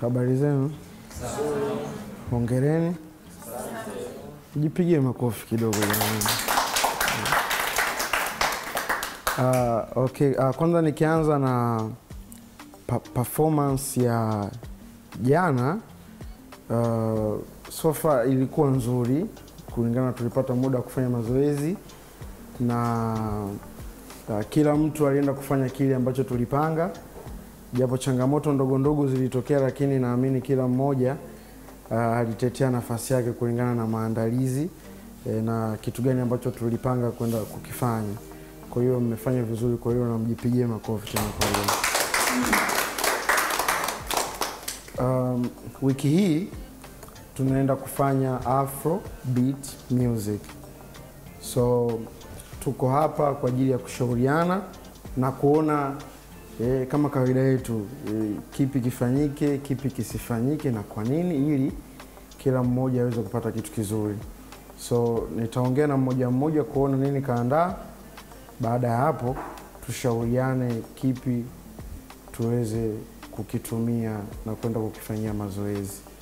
Habari zenu? Hongereni. Jipigie makofi kidogo jamani. Okay, kwanza nikianza na performance ya jana, so far ilikuwa nzuri kulingana, tulipata muda kufanya mazoezi na kila mtu alienda kufanya kile ambacho tulipanga, japo changamoto ndogo ndogo zilitokea, lakini naamini kila mmoja alitetea nafasi yake kulingana na maandalizi na kitu gani ambacho tulipanga kwenda kukifanya. Kwa hiyo mmefanya vizuri, kwa hiyo namjipigie makofi tena kwa hiyo. Wiki hii tunaenda kufanya Afro Beat Music. So tuko hapa kwa ajili ya kushauriana na kuona kama kawaida yetu, kipi kifanyike, kipi kisifanyike na kwa nini, ili kila mmoja aweze kupata kitu kizuri. So nitaongea na mmoja mmoja kuona nini kaandaa. Baada ya hapo tushauriane kipi tuweze kukitumia na kwenda kukifanyia mazoezi.